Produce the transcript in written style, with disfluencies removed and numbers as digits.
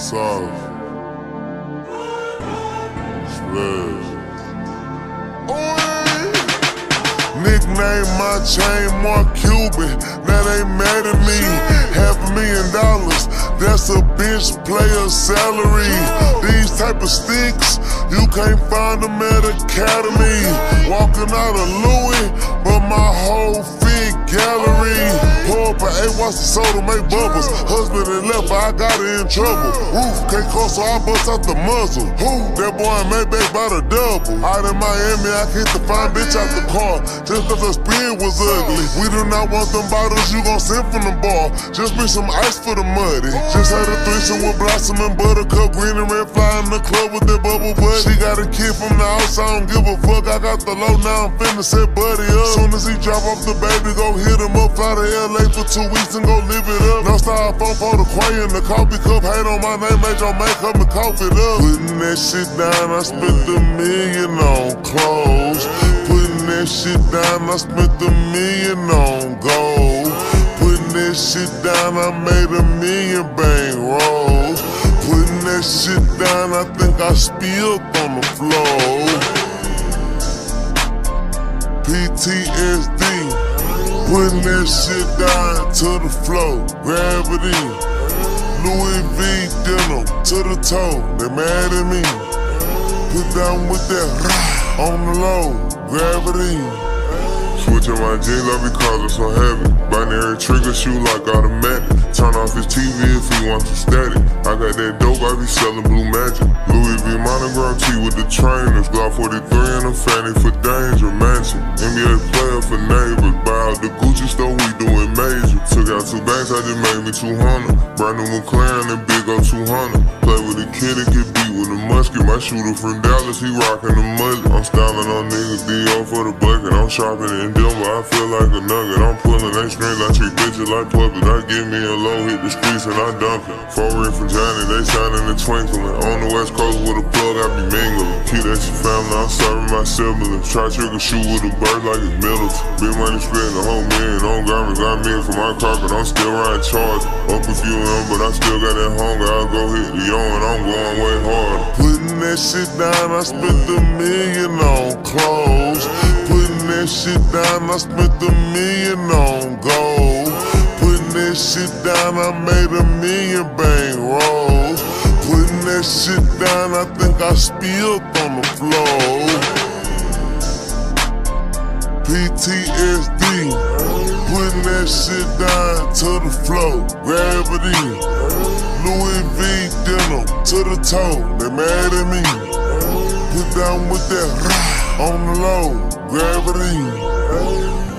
Sauce. Splash. Nickname my chain Mark Cuban, now they mad at me. $500,000, that's a bench player's salary. These type of sticks, you can't find them at Academy. Walking out of Louis, but my whole fit gallery. Pour up an 8 watts of soda, make bubbles. Husband and left, but I got her in trouble. Roof can't call, so I bust out the muzzle. Who? That boy made back by the double. Out in Miami, I kicked the fine bitch out the car, just cause her spin was ugly. We do not want them bottles you gon' send from the bar. Just bring some ice for the muddy. Just had a threesome with Blossom and Buttercup. Green and red fly in the club with that bubble butt. She got a kid from the outside, I don't give a fuck. I got the low, now I'm finna set Buddy up. Soon as he drop off the baby, go hit him up. Fly to LA for 2 weeks and go live it up. No styrofoam for the quay in the coffee cup. Hate on my name, make your makeup and cough it up. Putting that shit down, I spent $1 million on clothes. Putting that shit down, I spent $1 million on gold. Putting that shit down, I made $1 million bang rolls. Putting that shit down, I think I spilled on the floor. PTSD, putting that shit down to the floor. Gravity, Louis V denim to the toe. They mad at me. Put down with that on the low. Gravity. Switch on my jeans up because I'm so heavy. Binary trigger shoot like automatic. Turn off his TV if he wants to static. I got that dope, I be selling Blue Magic. Louis V monogram T with the trainers. Glock 43 and a fanny for danger. Mansion, NBA player for neighbors. Buy out the Gucci store, we doing major. Took out 2 banks, I just made me 200. Brand new McLaren and big up 200. Play with a kid and get beat with a musket. My shooter from Dallas, he rockin' the mullet. I'm styling on niggas, D.O. for the bucket. I'm shopping in Denver, I feel like a nugget. I'm pulling they strings, I treat bitches like puppets. I give me a low, hit the streets and I dump it. 4 ring from Johnny, they shining and twinkling. On the west coast with a plug, I be mingling. Keep that shit family, I'm serving my siblings. Try trigger shoot with a bird like it's military. Big money spent the whole million on garments. Got me in for my carpet, I'm still riding charge. Up a few of them, but I still got that hunger. I'll go hit the yo and I'm going way harder. Putting that shit down, I spent $1 million on clothes. Putting that shit down, I spent $1 million on gold. Putting that shit down, I made $1 million bang rolls. Putting that shit down, I think I spilled on the floor. PTSD, putting that shit down to the floor. Gravity, Louis V denim to the toe. They mad at me. Put down with that on the low. Gravity.